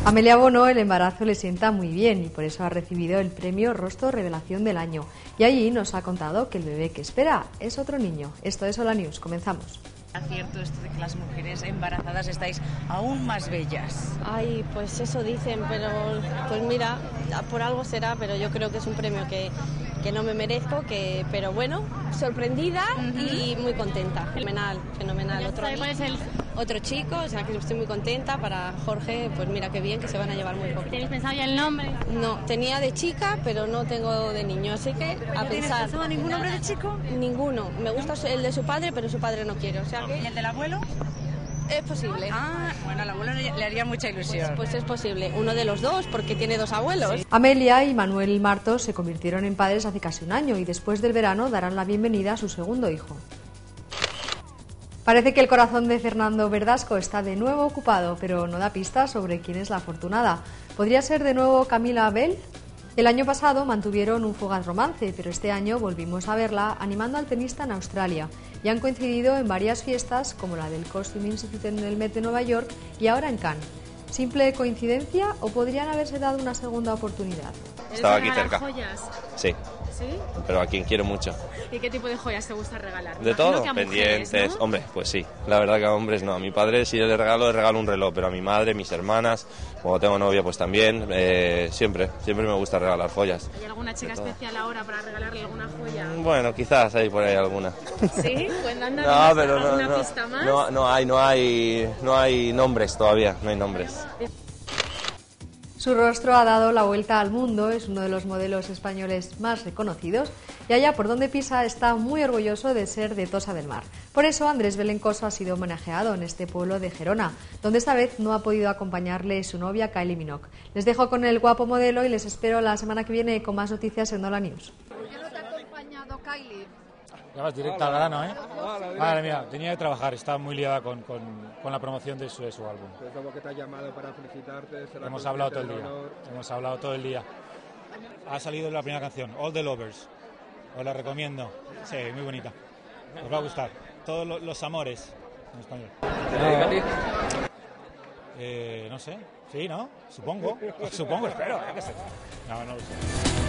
A Amelia Bono el embarazo le sienta muy bien y por eso ha recibido el premio Rostro Revelación del Año. Y allí nos ha contado que el bebé que espera es otro niño. Esto es Hola News, comenzamos. ¿Es cierto esto de que las mujeres embarazadas estáis aún más bellas? Ay, pues eso dicen, pero pues mira, por algo será, pero yo creo que es un premio que no me merezco, pero bueno, sorprendida y muy contenta. Fenomenal, fenomenal. Otro chico, o sea que estoy muy contenta. Para Jorge, pues mira qué bien, que se van a llevar muy poco. ¿Tenéis pensado ya el nombre? No, tenía de chica, pero no tengo de niño, así que a pensar. ¿Tienes pensado ningún nombre de chico? Ninguno. Me gusta el de su padre, pero su padre no quiere, o sea que... ¿Y el del abuelo? Es posible. Ah, bueno, al abuelo le haría mucha ilusión. Pues es posible. Uno de los dos, porque tiene dos abuelos. Sí. Amelia y Manuel Martos se convirtieron en padres hace casi un año y después del verano darán la bienvenida a su segundo hijo. Parece que el corazón de Fernando Verdasco está de nuevo ocupado, pero no da pistas sobre quién es la afortunada. ¿Podría ser de nuevo Camila Bell? El año pasado mantuvieron un fugaz romance, pero este año volvimos a verla animando al tenista en Australia y han coincidido en varias fiestas como la del Costume Institute en el Met de Nueva York y ahora en Cannes. ¿Simple coincidencia o podrían haberse dado una segunda oportunidad? Estaba aquí cerca. ¿Joyas? Sí. ¿Sí? Pero a quien quiero mucho. ¿Y qué tipo de joyas te gusta regalar? De todo, pendientes. Mujeres, ¿no? Hombre, pues sí. La verdad que a hombres no. A mi padre sí le regalo un reloj, pero a mi madre, mis hermanas, cuando tengo novia pues también, siempre me gusta regalar joyas. ¿Hay alguna chica especial ahora para regalarle alguna joya? Bueno, quizás hay por ahí alguna. ¿Sí? Cuéntanos alguna pista más. No hay nombres todavía, no hay nombres. Su rostro ha dado la vuelta al mundo, es uno de los modelos españoles más reconocidos y allá por donde pisa está muy orgulloso de ser de Tossa del Mar. Por eso Andrés Belencoso ha sido homenajeado en este pueblo de Gerona, donde esta vez no ha podido acompañarle su novia Kylie Minogue. Les dejo con el guapo modelo y les espero la semana que viene con más noticias en Hola News. ¿Por qué no te ha acompañado Kylie? Ya vas directa al grano, ¿eh? Madre mía, tenía que trabajar, estaba muy liada con la promoción de su álbum. Pues como que te ha llamado para felicitarte. Hemos hablado todo el día. Ha salido la primera canción, All the Lovers. Os la recomiendo. Sí, muy bonita. Os va a gustar. Todos los amores en español. No sé. Sí, ¿no? Supongo, espero. No lo sé.